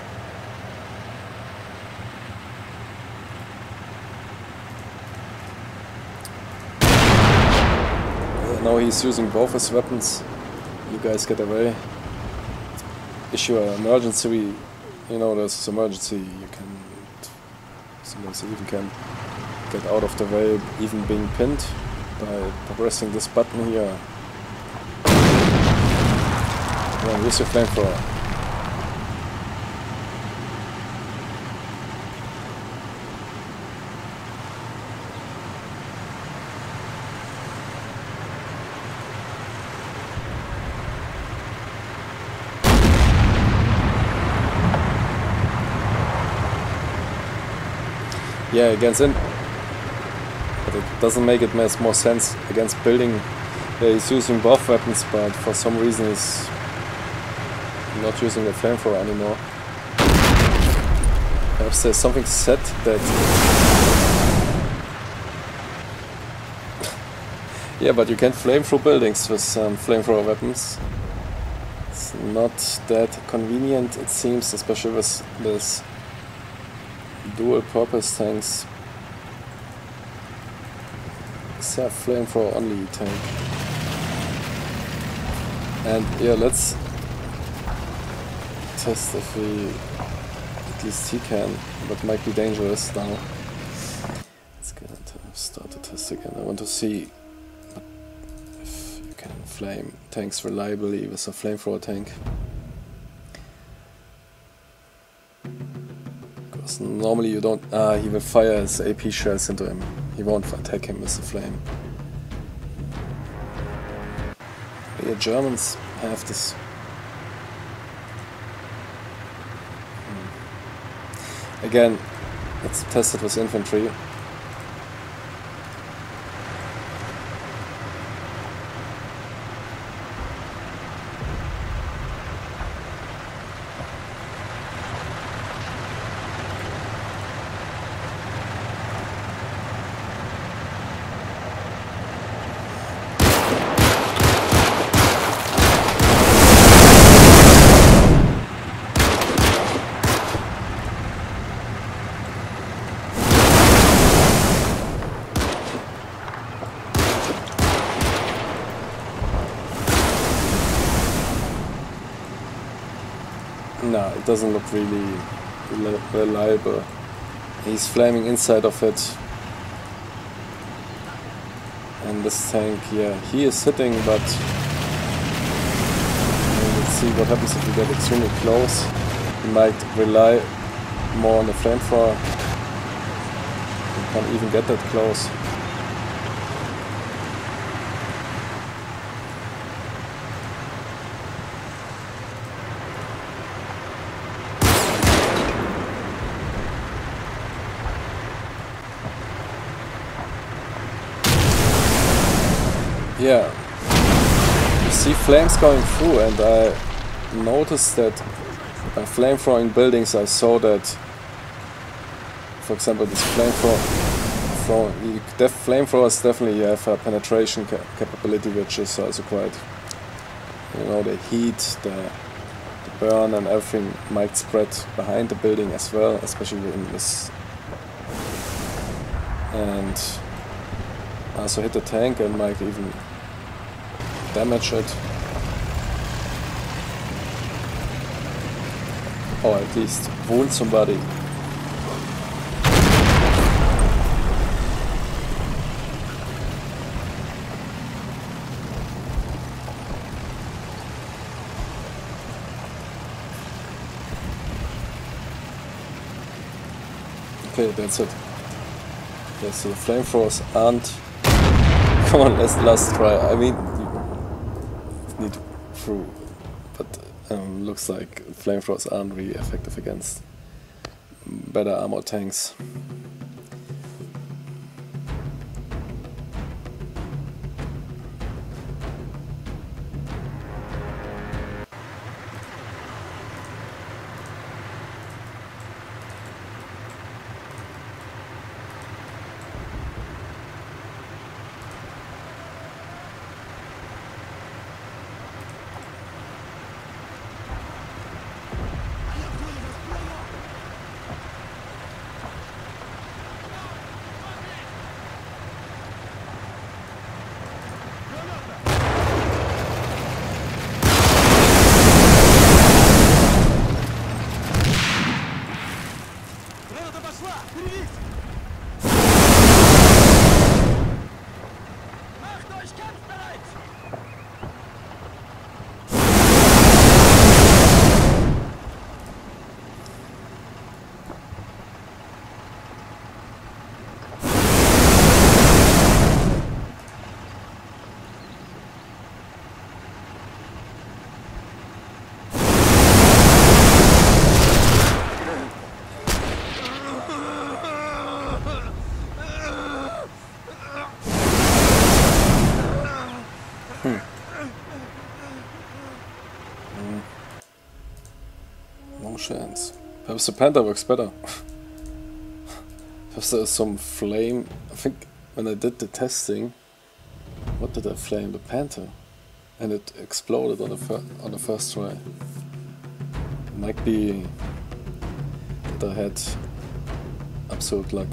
Speaker 1: Uh, now he's using both his weapons. You guys get away. Issue an emergency you know, there's this emergency, you can, sometimes you even can get out of the way, even being pinned by pressing this button here. Yeah, use your flamethrower. Yeah, against in, but it doesn't make it much more sense against building. Yeah, he's using both weapons, but for some reason he's not using the flamethrower anymore. Perhaps there's something set that. Yeah, but you can't flame through buildings with um, flamethrower weapons. It's not that convenient, it seems, especially with this dual purpose tanks. It's a flamethrower only tank. And yeah, let's test if we, at least he can, but might be dangerous now. Let's get to start the test again. I want to see if you can flame tanks reliably with a flamethrower tank. Normally you don't... Ah, he will fire his A P shells into him. He won't attack him with the flame. The Germans have this... Hmm. Again, let's test it with infantry. No, it doesn't look really reliable. He's flaming inside of it. And this tank, yeah, he is hitting, but let's see what happens if we get extremely close. He might rely more on the flamethrower. He can't even get that close. Yeah, you see flames going through, and I noticed that by flamethrowing buildings I saw that, for example, this flamethrower, the flamethrowers definitely have a penetration ca capability which is also quite, you know, the heat, the, the burn and everything might spread behind the building as well, especially in this. And also hit the tank and might even damage it. Or at least wound somebody. Okay, that's it. Yes, the flamethrowers aren't. Come on, let's last try. I mean, you need through, but um, looks like flamethrowers aren't really effective against better armored tanks. chance. Perhaps the Panther works better. Perhaps there's some flame. I think when I did the testing, what did I flame? The Panther, and it exploded on the fir on the first try. It might be that I had absolute luck.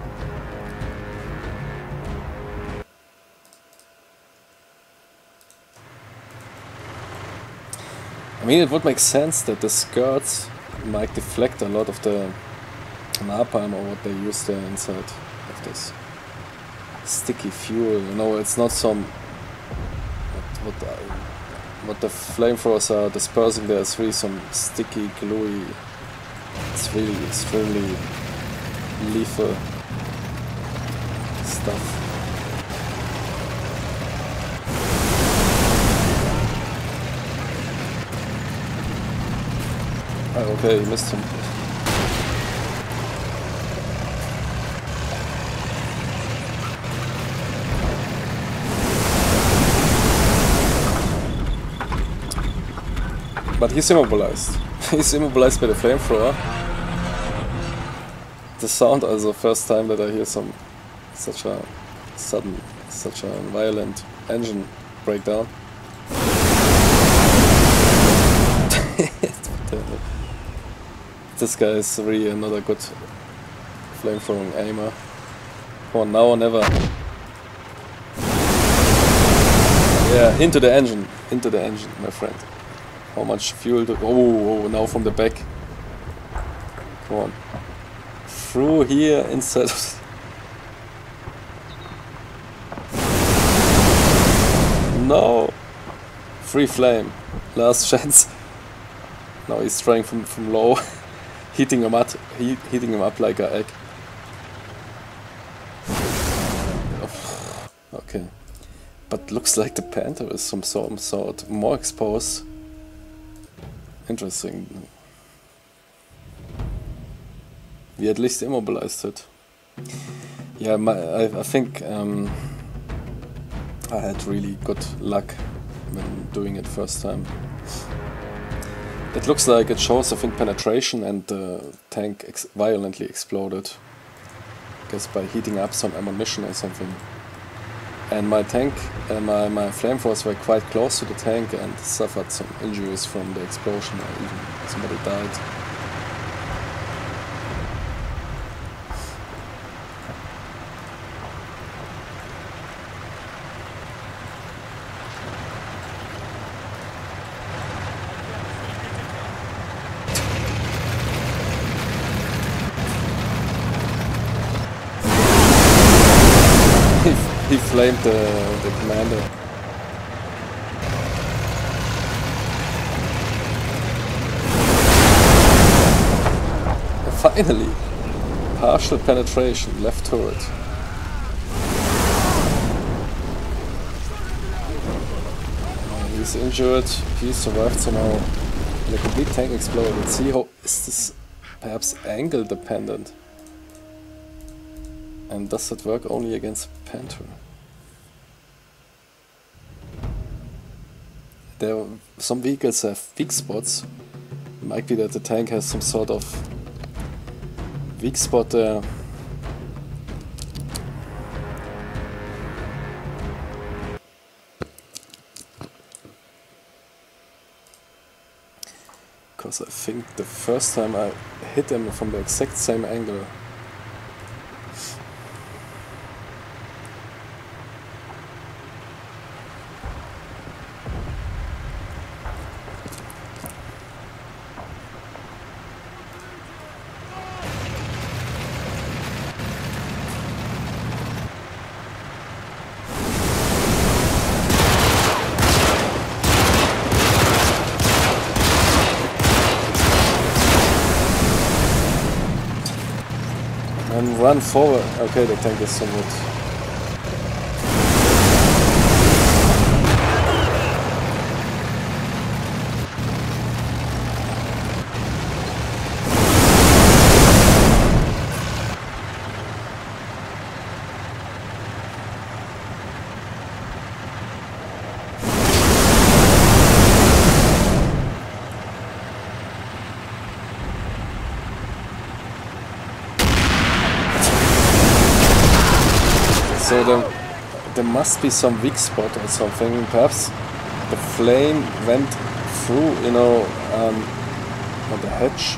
Speaker 1: I mean, it would make sense that the skirts might deflect a lot of the napalm or what they use there inside of this sticky fuel. You know, it's not some what what, I, what the flamethrowers are dispersing there. It's really some sticky, gluey. It's really extremely lethal stuff. Oh, okay, you missed him. But he's immobilized. He's immobilized by the flamethrower. The sound is the first time that I hear some such a sudden, such a violent engine breakdown. This guy is really another good flamethrowing aimer. Come on, now or never. Yeah, into the engine, into the engine, my friend. How much fuel do... Oh, oh, now from the back. Come on. Through here, inside of... No! Free flame. Last chance. Now he's trying from, from low. Heating him up, he, heating him up like an egg. Oh, okay, but looks like the Panther is some sort, some sort more exposed. Interesting. We at least immobilized it. Yeah, my, I, I think um, I had really good luck when doing it first time. It looks like it shows, I think, penetration, and the tank ex violently exploded. I guess by heating up some ammunition or something. And my tank, uh, my, my flamethrowers were quite close to the tank and suffered some injuries from the explosion, or even somebody died. He flamed the, the commander. Finally! Partial penetration, left turret. He's injured, he survived somehow. And the complete tank exploded. See how is this perhaps angle dependent? And does that work only against Panther? There are some vehicles have weak spots. It might be that the tank has some sort of weak spot there. Because I think the first time I hit him from the exact same angle. And run forward. Okay, the tank is somewhat... there must be some weak spot or something. Perhaps the flame went through, you know, um, on the hedge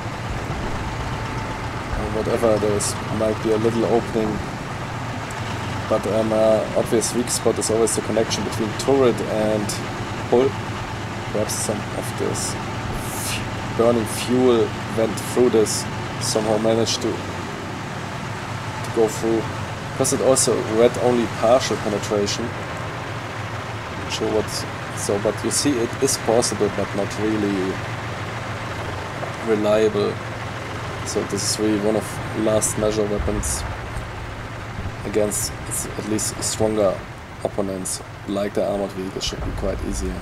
Speaker 1: or whatever. There is, might be a little opening, but um, uh, obvious weak spot is always the connection between turret and hull. Perhaps some of this f burning fuel went through this, somehow managed to to go through. Because it also read only partial penetration. Not sure what. So, but you see, it is possible, but not really reliable. So this is really one of last measure weapons against at least stronger opponents, like the armored vehicle. Should be quite easier.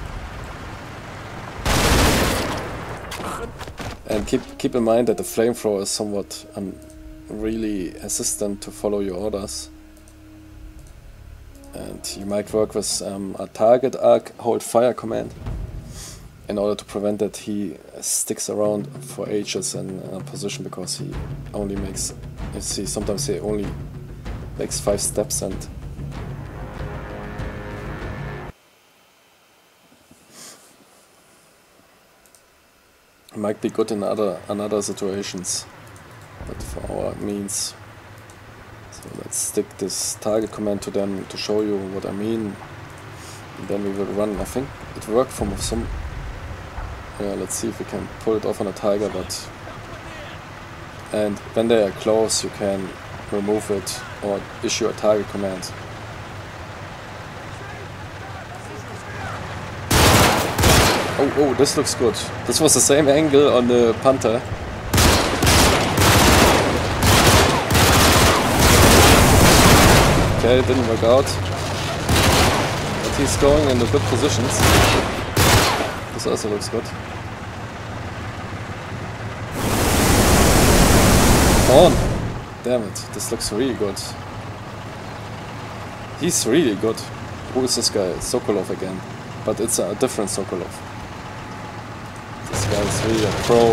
Speaker 1: And keep keep in mind that the flamethrower is somewhat um, really assistant to follow your orders, and you might work with um, a target arc hold fire command in order to prevent that he sticks around for ages in a position, because he only makes, you see, sometimes he only makes five steps, and might be good in other another situations. But for our means, so let's stick this target command to them to show you what I mean. And then we will run. I think it worked from some. Yeah, let's see if we can pull it off on a tiger. But and when they are close, you can remove it or issue a target command. Oh, oh, this looks good. This was the same angle on the Panther. Okay, it didn't work out, but he's going in the good positions. This also looks good. Come on! Damn it, this looks really good. He's really good. Who is this guy? Sokolov again. But it's a different Sokolov. This guy is really a pro.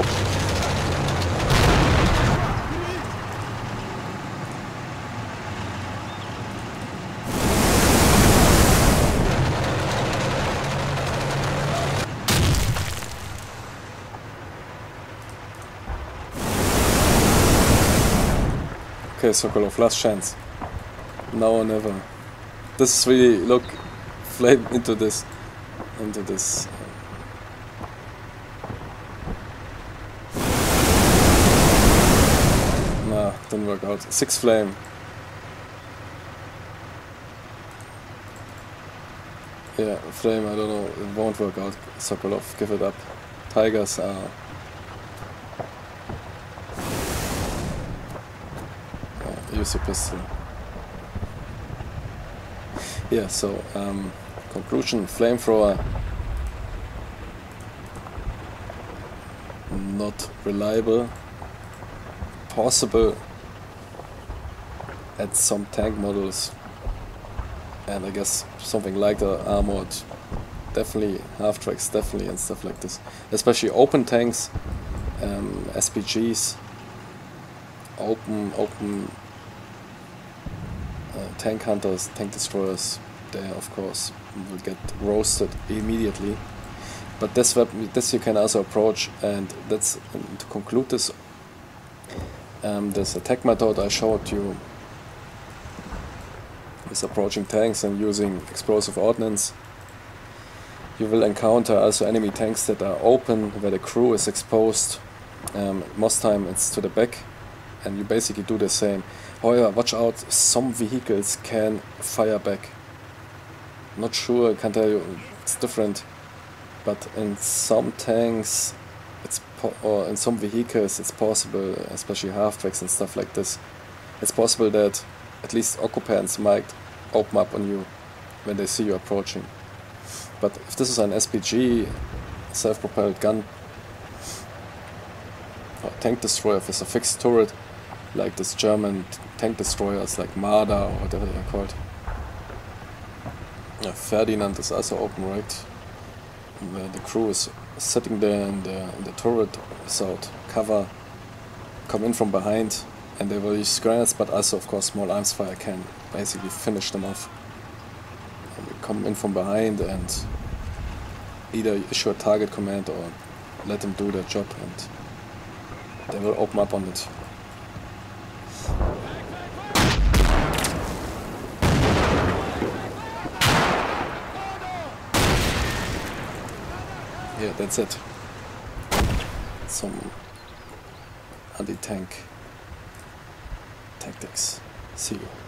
Speaker 1: Okay, Sokolov, last chance. Now or never. This is really, look, flame into this, into this. Nah, didn't work out. Six flame. Yeah, flame, I don't know, it won't work out. Sokolov, give it up. Tigers are... use a pistol. Yeah, so um, conclusion, flamethrower not reliable, possible at some tank models, and I guess something like the armored, definitely half tracks, definitely, and stuff like this, especially open tanks, um, S P Gs, open open Uh, tank hunters, tank destroyers, they of course will get roasted immediately. But this weapon, this you can also approach, and that's um, to conclude this. Um, this attack method I showed you is approaching tanks and using explosive ordnance. You will encounter also enemy tanks that are open, where the crew is exposed. Um, most time it's to the back, and you basically do the same. However, watch out, some vehicles can fire back. Not sure, I can't tell you, it's different. But in some tanks, it's po or in some vehicles, it's possible, especially half-tracks and stuff like this, it's possible that at least occupants might open up on you when they see you approaching. But if this is an S P G, self-propelled gun, or tank destroyer with a fixed turret, like this German tank destroyers like Marder or whatever they're called. Yeah, Ferdinand is also open, right? Where the crew is sitting there in the, in the turret without cover, come in from behind, and they will use grenades, but also of course small arms fire can basically finish them off. come in from behind and either issue a target command or let them do their job, and they will open up on it. Yeah, that's it. Some anti-tank tactics. See you.